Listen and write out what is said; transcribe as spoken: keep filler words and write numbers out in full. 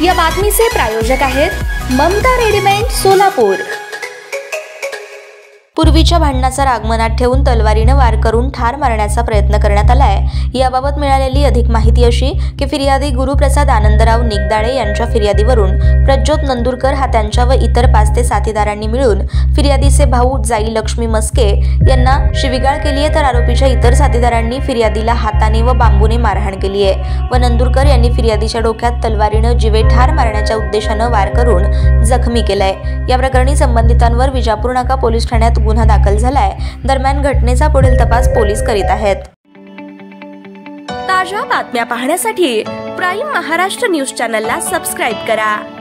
या बातमीचे प्रायोजक आहेत ममता रेडीमेड सोलापूर। पूर्वीच्या भांडणाचा राग मनात ठेवून तलवारीने वार करून ठार मारण्याचा प्रयत्न करण्यात आलाय। याबाबत मिळालेली अधिक माहिती अशी की फिर्यादी गुरुप्रसाद आनंदराव निगदाळे यांच्या फिर्यादीवरून प्रज्योत नंदुरकर हा त्यांच्या व इतर पाच ते साथीदारांनी मिळून फिर्यादीचे भाऊ जाई लक्ष्मी मस्के यांना शिवीगाळ केली आहे, तर आरोपीच्या इतर साथीदारांनी फिर्यादीला हाताने व बांबूने मारहाण केली आहे व नंदुरकर यांनी फिर्यादीच्या डोक्यात तलवारीने जीवे ठार मारण्याच्या उद्देशाने वार करून जखमी केलाय। या प्रकरणी संबंधितांवर विजापूर नाका पोलीस ठाण्यात गुन्हा दाखल झालाय। दरम्यान घटनेचा पुढील तपास पोलीस करीत आहेत। ताज्या बातम्या पाहण्यासाठी प्राईम महाराष्ट्र न्यूज चॅनलला सबस्क्राइब करा।